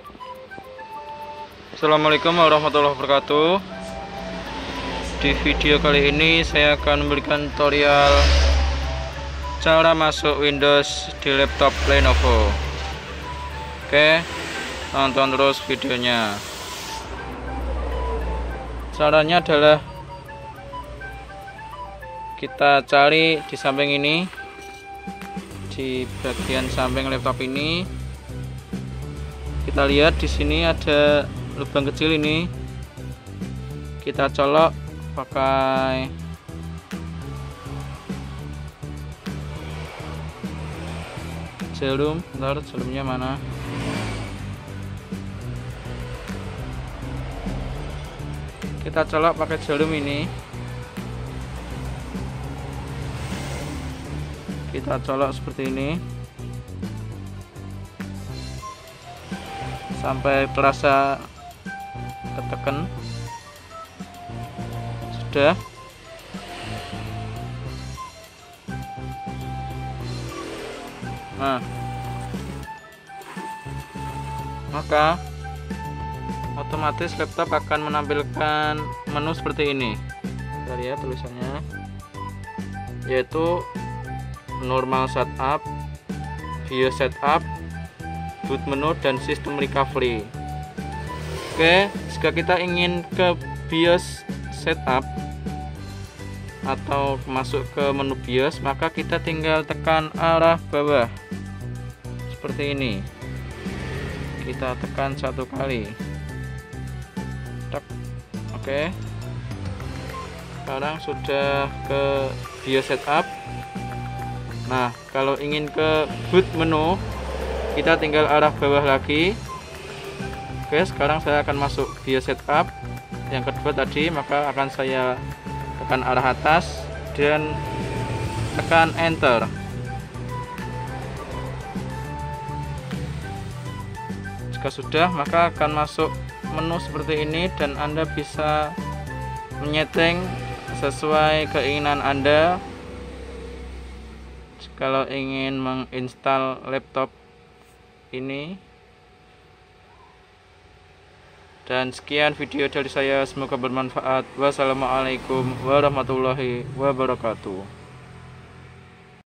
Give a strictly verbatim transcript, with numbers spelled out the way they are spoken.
Assalamualaikum warahmatullahi wabarakatuh. Di video kali ini saya akan memberikan tutorial cara masuk Windows di laptop Lenovo. Oke, tonton terus videonya. Caranya adalah kita cari di samping ini, di bagian samping laptop ini. Kita lihat di sini ada lubang kecil ini. Kita colok pakai jarum. Bentar, jarumnya mana? Kita colok pakai jarum ini. Kita colok seperti ini sampai terasa ketekan. Sudah. Nah, maka otomatis laptop akan menampilkan menu seperti ini. Kita lihat tulisannya, yaitu normal setup, BIOS setup, boot menu, dan sistem recovery. Oke, jika kita ingin ke BIOS setup atau masuk ke menu BIOS, maka kita tinggal tekan arah bawah seperti ini. Kita tekan satu kali. Oke, sekarang sudah ke BIOS setup. Nah, kalau ingin ke boot menu, kita tinggal arah bawah lagi. Oke, sekarang saya akan masuk BIOS setup yang kedua tadi, maka akan saya tekan arah atas dan tekan enter. Jika sudah, maka akan masuk menu seperti ini dan Anda bisa menyeting sesuai keinginan Anda. Kalau ingin menginstal laptop ini. Dan sekian video dari saya, semoga bermanfaat. Wassalamualaikum warahmatullahi wabarakatuh.